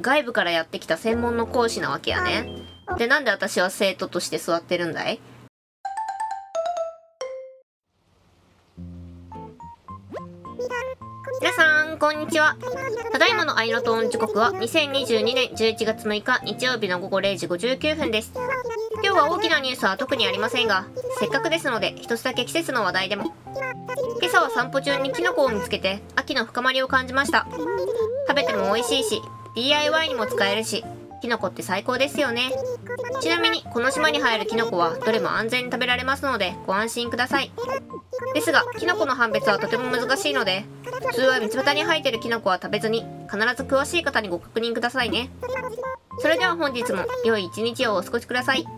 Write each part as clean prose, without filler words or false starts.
外部からやってきた専門の講師なわけやね。で、なんで私は生徒として座ってるんだい？皆さん、こんにちは。ただいまのアイノトーン時刻は2022年11月6日日曜日の午後0時59分です。今日は大きなニュースは特にありませんが、せっかくですので一つだけ季節の話題でも。今朝は散歩中にキノコを見つけて秋の深まりを感じました。食べても美味しいし、DIY にも使えるし、キノコって最高ですよね。ちなみにこの島に生えるキノコはどれも安全に食べられますのでご安心ください。ですが、キノコの判別はとても難しいので、普通は道端に生えてるキノコは食べずに、必ず詳しい方にご確認くださいね。それでは本日も良い一日をお過ごしください。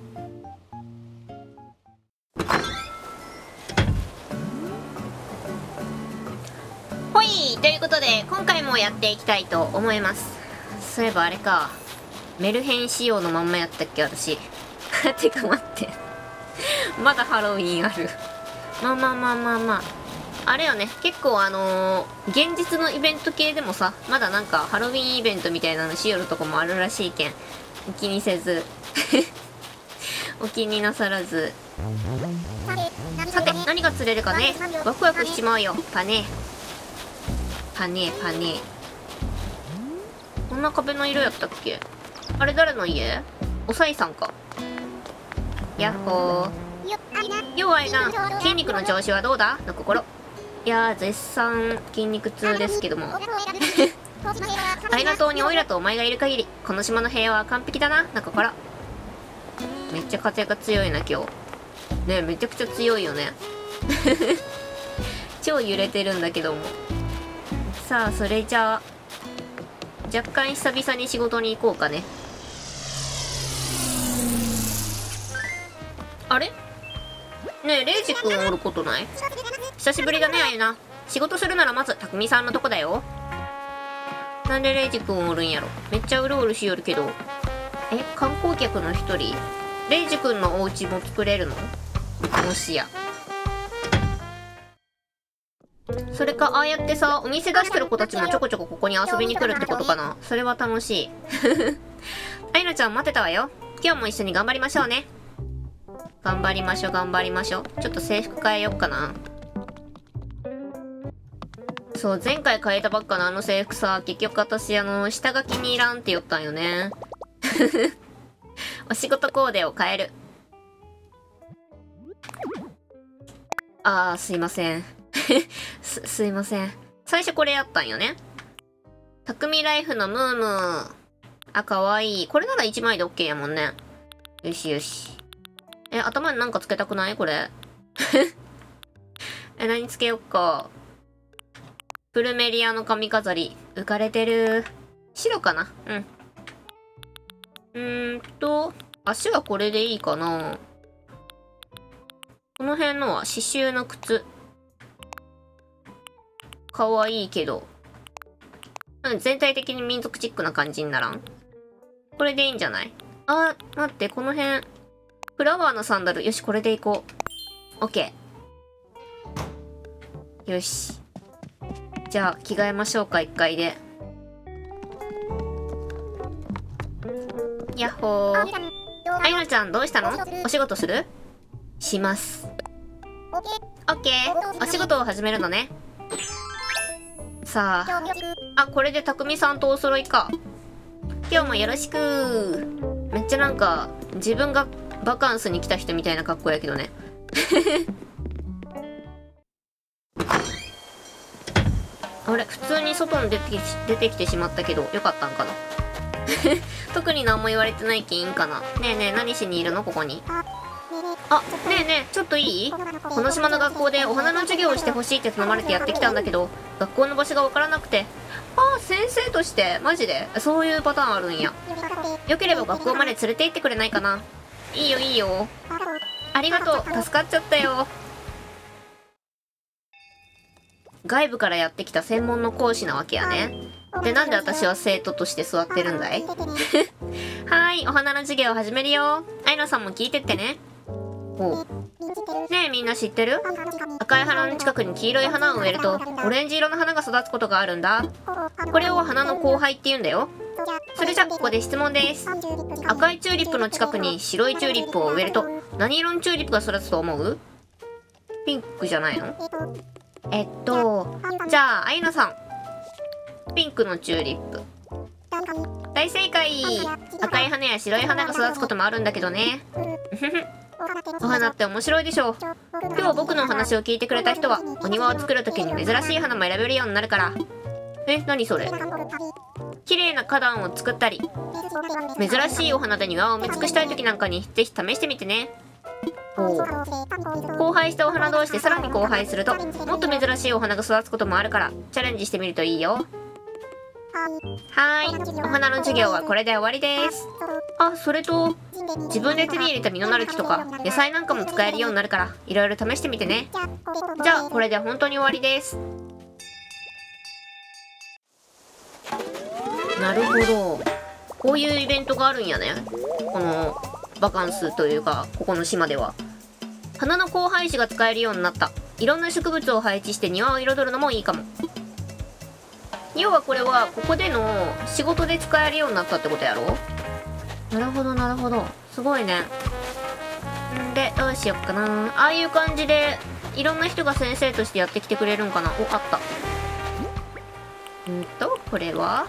ほい、ということで今回もやっていきたいと思います。そういえばあれか、メルヘン仕様のまんまやったっけ私。てか待ってまだハロウィンある。まああれよね、結構現実のイベント系でもさ、まだなんかハロウィンイベントみたいなのしよるとこもあるらしいけん、お気にせずお気になさらず。さて、何が釣れるかね、ワクワクしちまうよ。パネこんな壁の色やったっけ。あれ誰の家？おさいさんか。やっほー。ようあいな、筋肉の調子はどうだの心。いやー、絶賛筋肉痛ですけどもアイナ島にオイラとお前がいる限りこの島の平和は完璧だなの心。めっちゃ風が強いな今日ね。めちゃくちゃ強いよね超揺れてるんだけども。さあ、それじゃあ若干久々に仕事に行こうかね。あれねえ、レイジ君おることない？久しぶりだね、あゆな。仕事するならまず匠さんのとこだよ。なんでレイジ君おるんやろ。めっちゃうろうろしよるけど。観光客の一人？レイジ君のお家も作れるの？もしや。それか、ああやってさ、お店出してる子たちもちょこちょこここに遊びに来るってことかな。それは楽しいあゆなちゃん待ってたわよ。今日も一緒に頑張りましょうね。頑張りましょう。ちょっと制服変えよっかな。そう、前回変えたばっかのあの制服さ、結局私下書きにいらんって言ったんよねお仕事コーデを変える。すいませんすいません。最初これやったんよね。匠ライフのムームー。かわいい。これなら1枚で OK やもんね。よし。頭になんかつけたくないこれ何つけよっか。プルメリアの髪飾り浮かれてる。白かな。足はこれでいいかな。この辺のは刺繍の靴。かわいいけど、全体的に民族チックな感じにならん？これでいいんじゃない？待って、この辺フラワーのサンダル。よし、これでいこう。 OK。 よし、じゃあ着替えましょうか。1階で。やっほー。あゆなちゃんどうしたの？お仕事する？します。 OK。 お仕事を始めるのね。さあ、これで匠さんとお揃いか。今日もよろしく。めっちゃなんか自分がバカンスに来た人みたいな格好やけどねあれ、普通に外に出てきてしまったけどよかったんかな特に何も言われてないけんいいんかな。ねえ何しにいるのここに。ねえちょっといい？この島の学校でお花の授業をしてほしいって頼まれてやってきたんだけど、学校の場所がわからなくて。先生として？マジで？そういうパターンあるんや。よければ学校まで連れて行ってくれないかな。いいよ。ありがとう、助かっちゃったよ。外部からやってきた専門の講師なわけやね。で、なんで私は生徒として座ってるんだいはーい、お花の授業を始めるよ。あいなさんも聞いてってね。ねえ、みんな知ってる？赤い花の近くに黄色い花を植えるとオレンジ色の花が育つことがあるんだ。これを花の交配って言うんだよ。 それじゃここで質問です。赤いチューリップの近くに白いチューリップを植えると何色のチューリップが育つと思う？ピンクじゃないの？じゃあアイナさん、ピンクのチューリップ。大正解。赤い花や白い花が育つこともあるんだけどね。お花って面白いでしょ。今日僕のお話を聞いてくれた人はお庭を作る時に珍しい花も選べるようになるから。何それ？綺麗な花壇を作ったり珍しいお花で庭を埋め尽くしたい時なんかにぜひ試してみてね。交配したお花同士でさらに交配するともっと珍しいお花が育つこともあるからチャレンジしてみるといいよ。はーい、お花の授業はこれで終わりです。あ、それと自分で手に入れた実のなる木とか野菜なんかも使えるようになるからいろいろ試してみてね。じゃあこれで本当に終わりです。なるほど、こういうイベントがあるんやね、このバカンスというかここの島では。花の交配種が使えるようになった。いろんな植物を配置して庭を彩るのもいいかも。要はこれはここでの仕事で使えるようになったってことやろ。なるほどなるほど、すごいね。んでどうしよっかな。ああいう感じでいろんな人が先生としてやってきてくれるんかな。お、あった。これは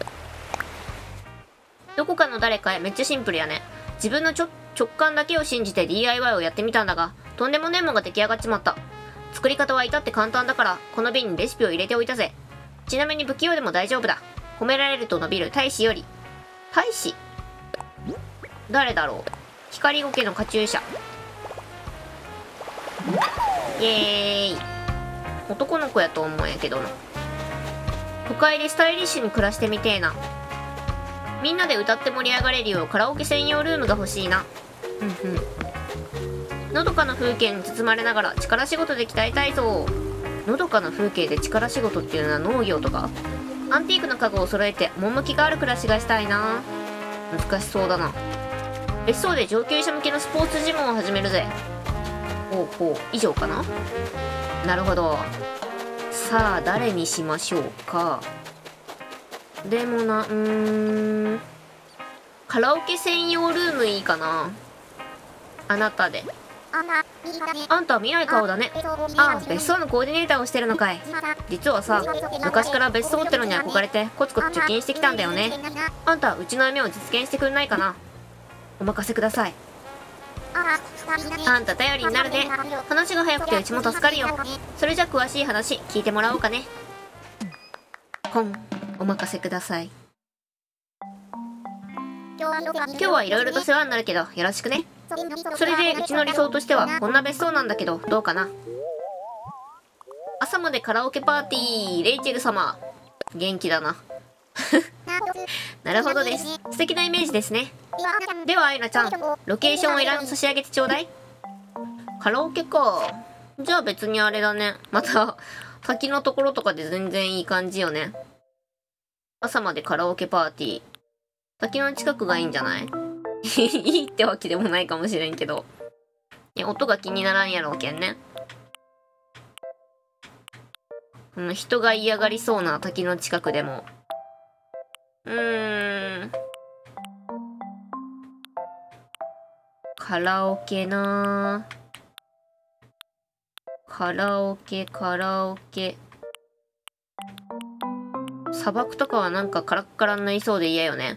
どこかの誰かへ。めっちゃシンプルやね。自分の直感だけを信じて DIY をやってみたんだがとんでもねえもんが出来上がっちまった。作り方は至って簡単だからこの瓶にレシピを入れておいたぜ。ちなみに不器用でも大丈夫だ。褒められると伸びる大使より。大使誰だろう。光ゴケのカチューシャ。イエーイ。男の子やと思うんやけどな。都会でスタイリッシュに暮らしてみてえな。みんなで歌って盛り上がれるようカラオケ専用ルームが欲しいな。のどかな風景に包まれながら力仕事で鍛えたいぞ。のどかな風景で力仕事っていうのは農業とか？アンティークの家具を揃えて趣がある暮らしがしたいな。難しそうだな。別荘で上級者向けのスポーツジムを始めるぜ。以上かな。なるほど。さあ誰にしましょうか。でもな、カラオケ専用ルームいいかな。あなたで。あんた未来顔だね。あ、別荘のコーディネーターをしてるのかい。実はさ、昔から別荘ってのに憧れてコツコツ貯金してきたんだよね。あんたうちの夢を実現してくれないかな。お任せください。あんた頼りになるね。話が早くてうちも助かるよ。それじゃ詳しい話聞いてもらおうかね。お任せください。今日はいろいろと世話になるけどよろしくね。それでうちの理想としてはこんな別荘なんだけどどうかな。朝までカラオケパーティー。レイチェル様元気だな。なるほどです。素敵なイメージですね。ではアイナちゃん、ロケーションを選んで差し上げてちょうだい。カラオケか。じゃあ別にあれだね、また滝のところとかで全然いい感じよね。朝までカラオケパーティー。滝の近くがいいんじゃない？いいってわけでもないかもしれんけど、音が気にならんやろうけんね。人が嫌がりそうな滝の近くでも。カラオケなぁ。カラオケ。砂漠とかはなんかカラッカラになりそうで嫌よね。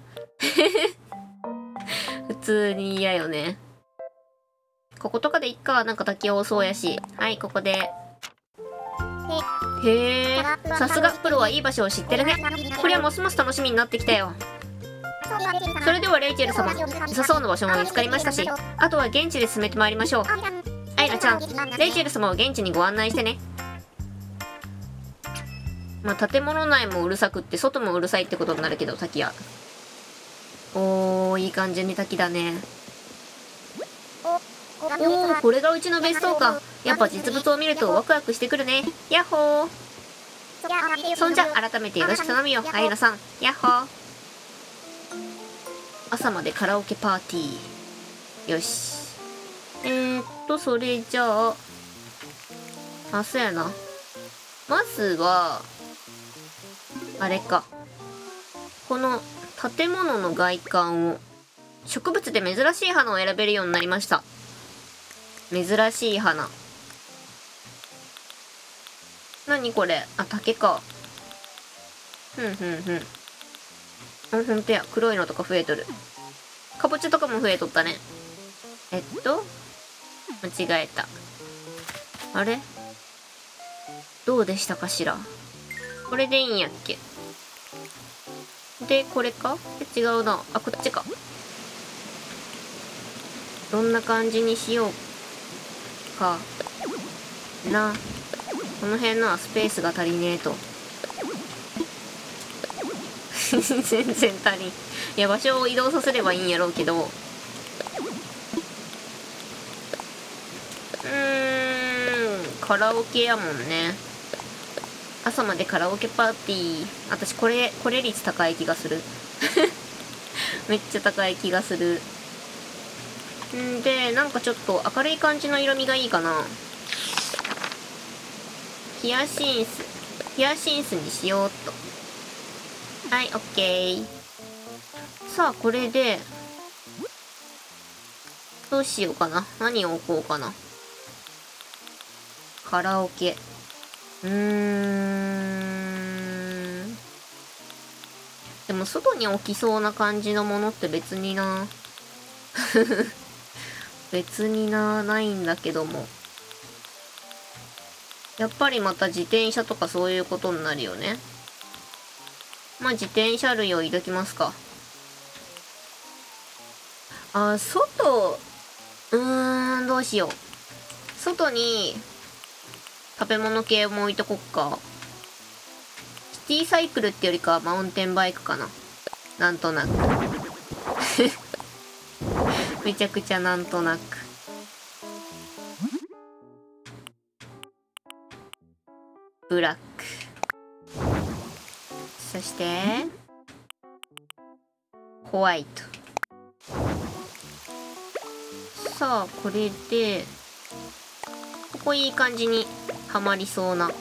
普通に嫌よね。こことかでいっか。なんか滝多そうやし。はい、ここで。へえ、さすがプロはいい場所を知ってるね。これはますます楽しみになってきたよ。それではレイチェル様、良さそうな場所も見つかりましたし、あとは現地で進めてまいりましょう。アイナちゃん、レイチェル様を現地にご案内してね。建物内もうるさくって外もうるさいってことになるけど、滝や。いい感じに滝だね。これがうちの別荘か。やっぱ実物を見るとワクワクしてくるね。ヤッホー。そんじゃ改めてよろしく頼むよ、アイナさん。ヤッホー。朝までカラオケパーティー。よし。それじゃあ、そうやな。まずは、あれか。この建物の外観を。植物で珍しい花を選べるようになりました。珍しい花。何これ。あ、竹か。あ、ほんとや。黒いのとか増えとる。かぼちゃとかも増えとったね。間違えた。あれどうでしたかしら。これでいいんやっけ。で、これか違うな。あ、こっちか。どんな感じにしようかな。この辺のはスペースが足りねえと。全然足りん。いや、場所を移動させればいいんやろうけど。カラオケやもんね。朝までカラオケパーティー。私これ率高い気がする。めっちゃ高い気がする。んで、なんかちょっと明るい感じの色味がいいかな。ヒヤシンスにしようっと。はい、オッケー。さあ、これで、どうしようかな。何を置こうかな。カラオケ。でも外に置きそうな感じのものって別にな。別にないんだけども。やっぱりまた自転車とかそういうことになるよね。まあ自転車類を入れときますか。あ、外、どうしよう。外に食べ物系も置いとこっか。シティサイクルってよりかはマウンテンバイクかな。なんとなく。めちゃくちゃなんとなく。ブラック。そして、ホワイト。さあ、これで、ここいい感じにはまりそうな。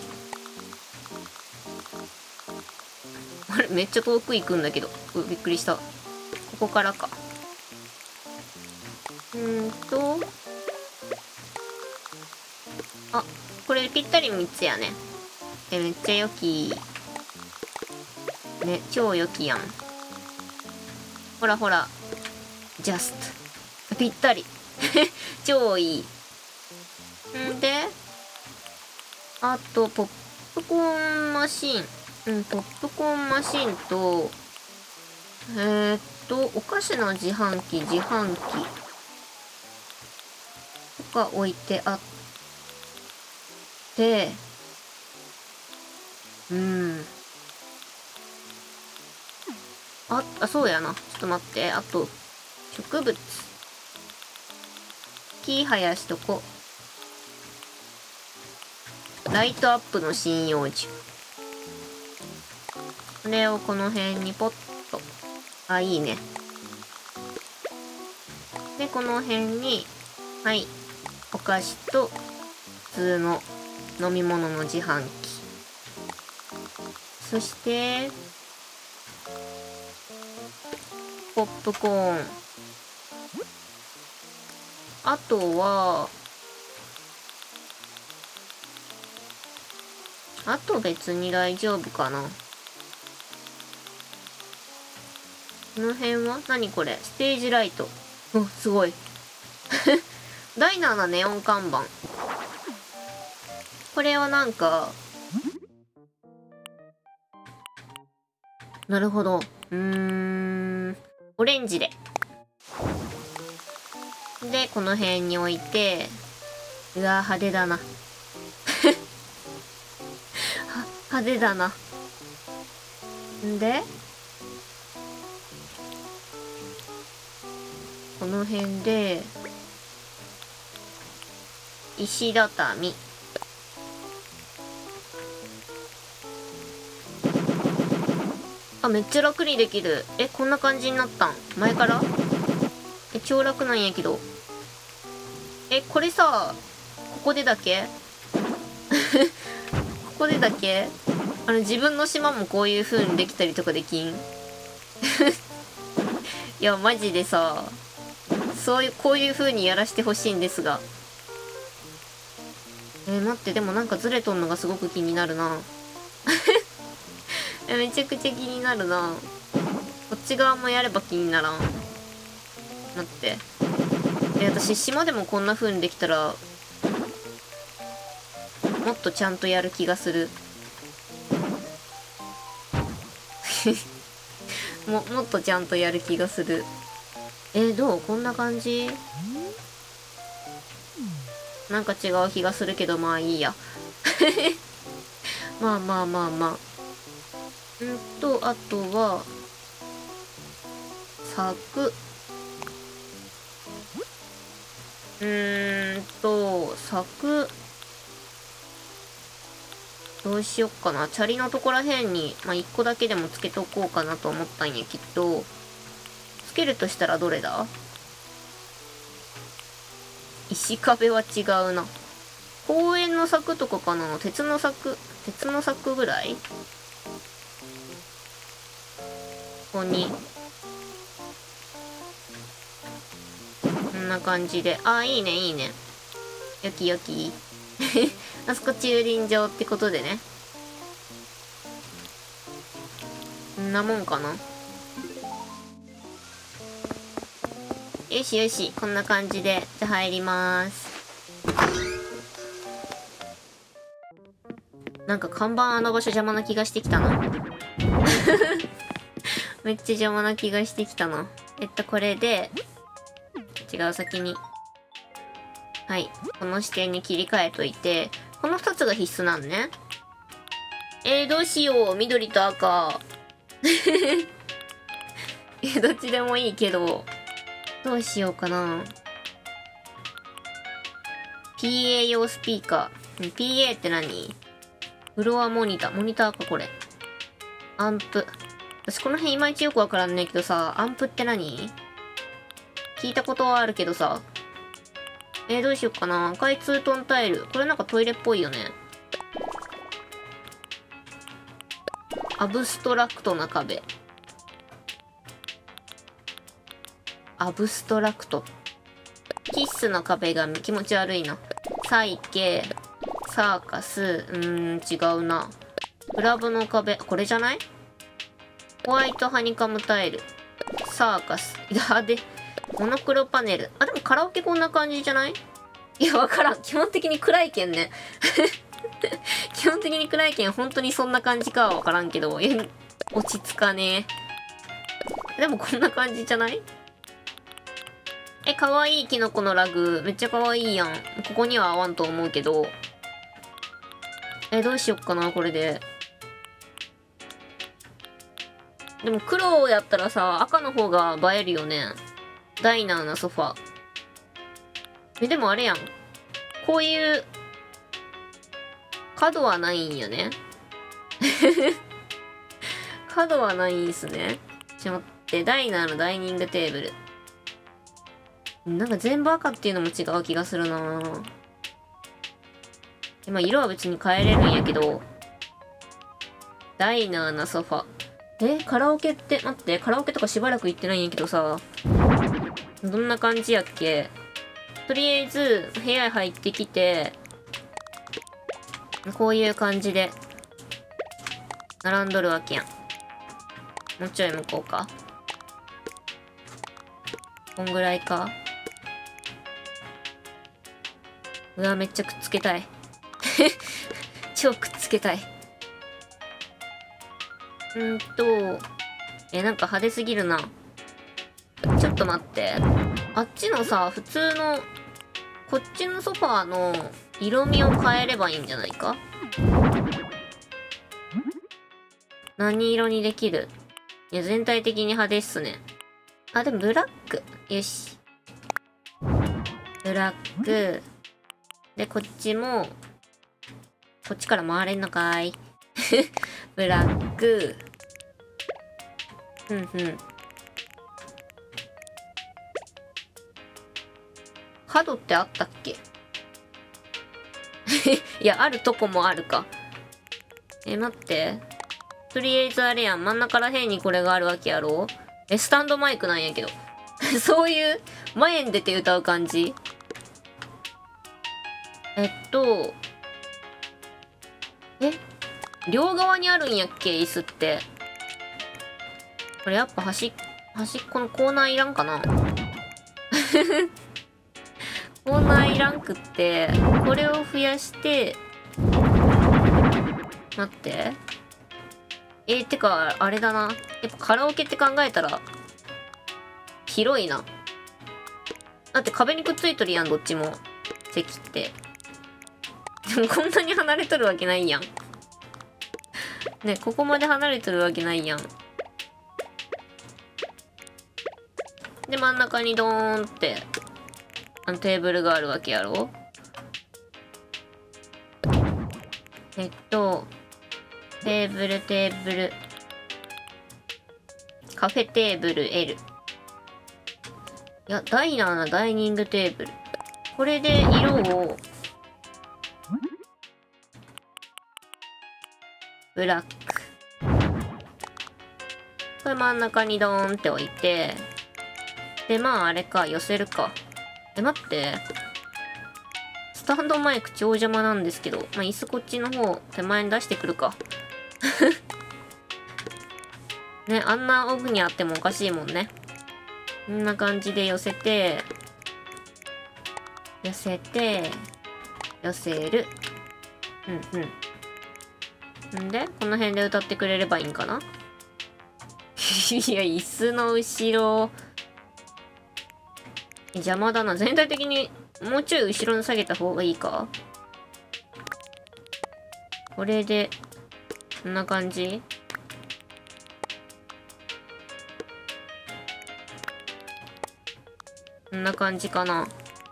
あれ、めっちゃ遠く行くんだけど。びっくりした。ここからか。あ、これぴったり3つやね。めっちゃ良き。ね、超良きやん。ほらほら。ジャスト。ぴったり。超いい。んで、あと、ポップコーンマシン。ポップコーンマシンと、お菓子の自販機とか置いてあって、そうやな。ちょっと待って。あと、植物。木生やしとこ。ライトアップの針葉樹。これをこの辺にポッと。あ、いいね。で、この辺に、はい、お菓子と普通の飲み物の自販機。そして、ポップコーン。あとは、あと別に大丈夫かな。この辺は何これステージライト。すごい。ダイナーなネオン看板。これはなんか、なるほど。オレンジで。で、この辺に置いて、うわ、派手だな。派手だな。んで、この辺で、石畳。あ、めっちゃ楽にできる。こんな感じになったん前から？超楽なんやけど。これさ、ここでだけここでだけ自分の島もこういう風にできたりとかできんや、マジでさ、こういう風にやらしてほしいんですが。待って、でもなんかずれとんのがすごく気になるな。めちゃくちゃ気になるな。こっち側もやれば気にならん。待って。私、島でもこんな風にできたら、もっとちゃんとやる気がする。もっとちゃんとやる気がする。どう？こんな感じ？なんか違う気がするけど、まあいいや。まあまあまあまあ。あとは、柵。柵。どうしよっかな。チャリのとこらへんに、まあ、1個だけでもつけとこうかなと思ったんやけど、つけるとしたらどれだ？石壁は違うな。公園の柵とかかな？鉄の柵ぐらい？ここに。こんな感じで。あ、いいね、いいね。よきよき。あそこ駐輪場ってことでね。こんなもんかな。よしよし、こんな感じで。じゃあ入りまーす。なんか看板あの場所邪魔な気がしてきたな。めっちゃ邪魔な気がしてきたな。これで、違う先に。はい。この視点に切り替えといて、この2つが必須なんね。どうしよう。緑と赤。どっちでもいいけど、どうしようかな。PA 用スピーカー。PA って何？フロアモニター。モニターか、これ。アンプ。私この辺いまいちよくわからんねんけどさ、アンプって何？聞いたことはあるけどさ。どうしよっかな。赤いツートンタイル。これなんかトイレっぽいよね。アブストラクトな壁。アブストラクト。キッスの壁が気持ち悪いな。サイケ、サーカス、違うな。クラブの壁、これじゃない？ホワイトハニカムタイル。サーカス。で、モノクロパネル。あ、でもカラオケこんな感じじゃない？いや、わからん。基本的に暗いけんね。基本的に暗いけん、本当にそんな感じかはわからんけど、落ち着かねえ。でもこんな感じじゃない？かわいいキノコのラグ。めっちゃかわいいやん。ここには合わんと思うけど。どうしよっかな、これで。でも黒やったらさ、赤の方が映えるよね。ダイナーなソファ。でもあれやん。こういう、角はないんよね。角はないんすね。ちょっと待って、ダイナーのダイニングテーブル。なんか全部赤っていうのも違う気がするなぁ。まあ色は別に変えれるんやけど。ダイナーなソファ。カラオケって、待って、カラオケとかしばらく行ってないんやけどさ。どんな感じやっけ？とりあえず、部屋入ってきて、こういう感じで、並んどるわけやん。もうちょい向こうか。こんぐらいか。うわ、めっちゃくっつけたい。超くっつけたい。なんか派手すぎるな。ちょっと待って。あっちのさ、普通の、こっちのソファーの色味を変えればいいんじゃないか？何色にできる？いや、全体的に派手っすね。あ、でもブラック。よし。ブラック。で、こっちも、こっちから回れんのかーい。ブラック。角ってあったっけ？いや、あるとこもあるか。待って。とりあえずあれやん。真ん中らへんにこれがあるわけやろ？ スタンドマイクなんやけど。そういう前に出て歌う感じ。両側にあるんやっけ、椅子って。これやっぱ端っこのコーナーいらんかな。コーナーいらんくって、これを増やして、待って。てか、あれだな。やっぱカラオケって考えたら、広いな。だって壁にくっついとるやん、どっちも。席って。でもこんなに離れとるわけないやん。ね、ここまで離れとるわけないやん。で、真ん中にドーンって、テーブルがあるわけやろ。テーブル。カフェテーブル L。いや、ダイナーなダイニングテーブル。これで色を、ブラック。これ真ん中にドーンって置いて、で、まああれか、寄せるか。待って。スタンドマイク超邪魔なんですけど、まあ椅子こっちの方、手前に出してくるか。ね、あんな奥にあってもおかしいもんね。こんな感じで寄せて、寄せる。んで、この辺で歌ってくれればいいんかな。いや、椅子の後ろ、邪魔だな。全体的にもうちょい後ろに下げた方がいいか。これで、こんな感じ。こんな感じかな。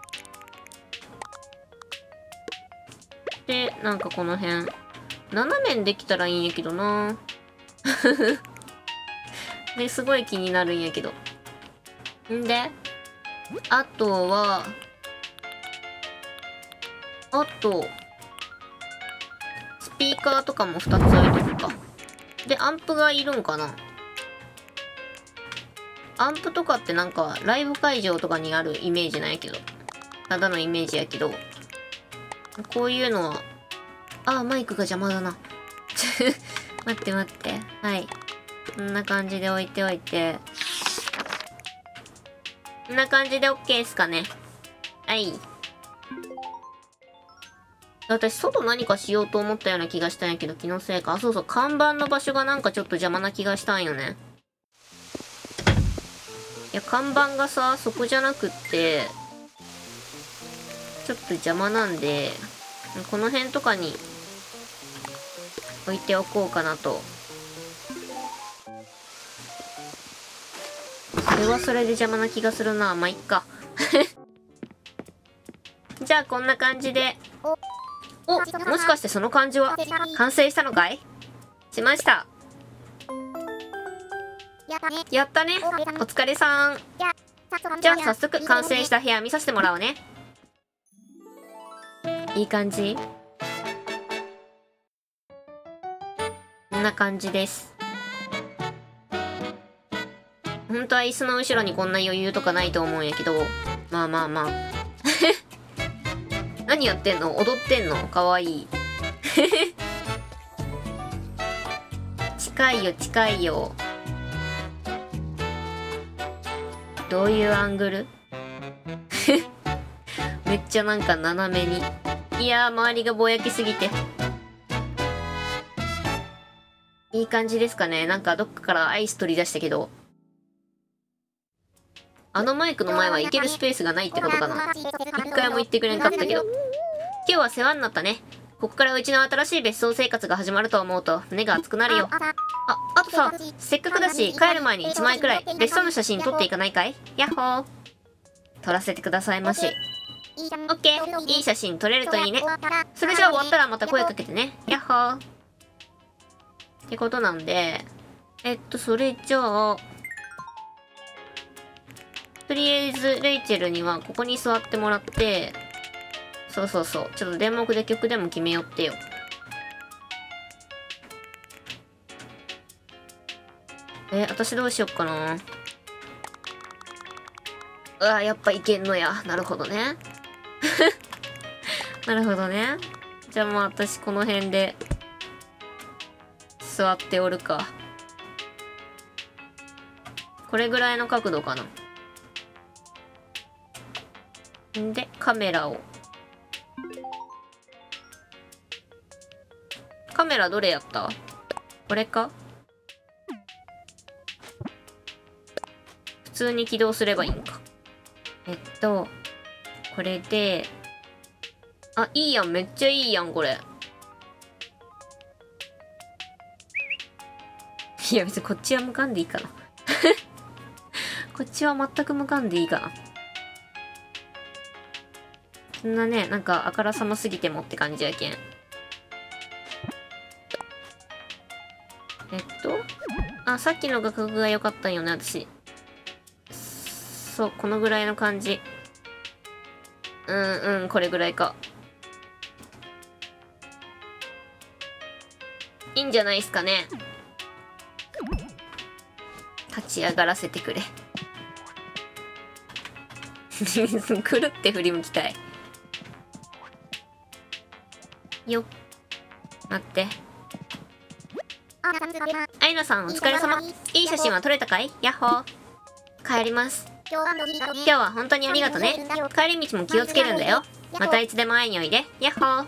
で、なんかこの辺。斜めにできたらいいんやけどな。で、すごい気になるんやけど。んで、あとは、スピーカーとかも2つ置いとくか。で、アンプがいるんかな。アンプとかってなんか、ライブ会場とかにあるイメージなんやけど。ただのイメージやけど。こういうのは、マイクが邪魔だな。待って。はい。こんな感じで置いておいて。こんな感じで OK ですかね。はい。私、外何かしようと思ったような気がしたんやけど、気のせいか。そう、看板の場所がなんかちょっと邪魔な気がしたんよね。いや、看板がさ、そこじゃなくって、ちょっと邪魔なんで、この辺とかに置いておこうかなと。それはそれで邪魔な気がするな。まあ、いっか。じゃあ、こんな感じで。もしかしてその感じは完成したのかい？しました。やったね。お疲れさん。じゃあ、早速完成した部屋見させてもらおうね。いい感じ？こんな感じです。本当は椅子の後ろにこんな余裕とかないと思うんやけど、まあ。何やってんの？踊ってんの？かわいい。近いよ。どういうアングル？めっちゃなんか斜めに。いやー、周りがぼやきすぎて。いい感じですかね。なんかどっかからアイス取り出したけど。あのマイクの前は行けるスペースがないってことかな。一回も言ってくれんかったけど。今日は世話になったね。ここからうちの新しい別荘生活が始まると思うと胸が熱くなるよ。あとさ、せっかくだし帰る前に1枚くらい別荘の写真撮っていかないかい？やっほー。撮らせてくださいまし。オッケー。いい写真撮れるといいね。それじゃあ終わったらまた声かけてね。やっほー。ってことなんで、それじゃあ、とりあえず、レイチェルにはここに座ってもらって、そう。ちょっと電目で曲でも決めよってよ。私どうしよっかな。 わ、やっぱいけんのや。なるほどね。なるほどね。じゃあまあ私この辺で座っておるか。これぐらいの角度かな。んで、カメラを。カメラどれやった？これか？普通に起動すればいいんか。これで、あ、いいやん。めっちゃいいやん、これ。いや、別にこっちは向かんでいいかな。こっちは全く向かんでいいかな。そんなね、なんかあからさますぎてもって感じやけん。あ、さっきの画角が良かったんよね、私。そう、このぐらいの感じ。これぐらいか。いいんじゃないっすかね。立ち上がらせてくれ。くるって振り向きたい。よっ。待って。アイナさんお疲れ様。いい写真は撮れたかい？ヤッホー。帰ります。今日は本当にありがとね。帰り道も気をつけるんだよ。またいつでも会いにおいで。ヤッホ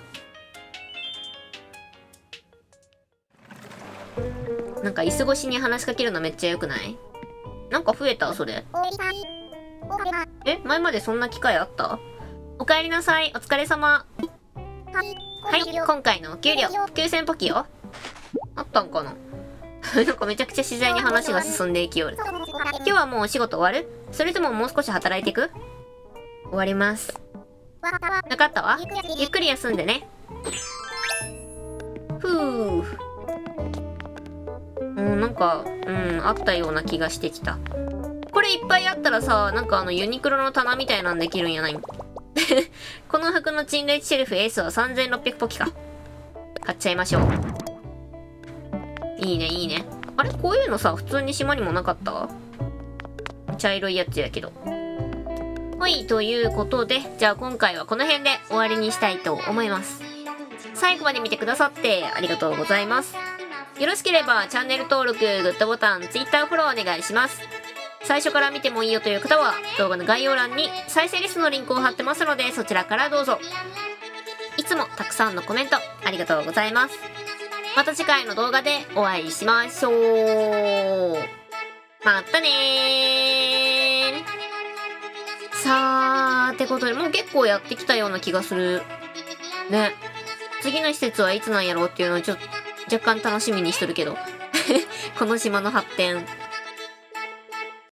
ー。なんか椅子越しに話しかけるのめっちゃ良くない？なんか増えたそれ。え、前までそんな機会あった？お帰りなさい。お疲れ様。はい、今回のお給料、9000ポキよ。あったんかな。なんかめちゃくちゃ自然に話が進んでいきよる。今日はもうお仕事終わる？それとももう少し働いていく？終わります。わかったわ。ゆっくり休んでね。ふう。なんか、あったような気がしてきた。これいっぱいあったらさ、なんかユニクロの棚みたいなんできるんやないん。この箱の陳列シェルフエースは3600ポキか。買っちゃいましょう。いいね、いいね。あれこういうのさ、普通に島にもなかった？茶色いやつやけど。はい、ということで、じゃあ今回はこの辺で終わりにしたいと思います。最後まで見てくださってありがとうございます。よろしければチャンネル登録、グッドボタン、Twitter フォローお願いします。最初から見てもいいよという方は、動画の概要欄に再生リストのリンクを貼ってますので、そちらからどうぞ。いつもたくさんのコメントありがとうございます。また次回の動画でお会いしましょう。またねー。さー、ってことで、もう結構やってきたような気がする。ね。次の施設はいつなんやろうっていうのをちょっと若干楽しみにしとるけど。この島の発展。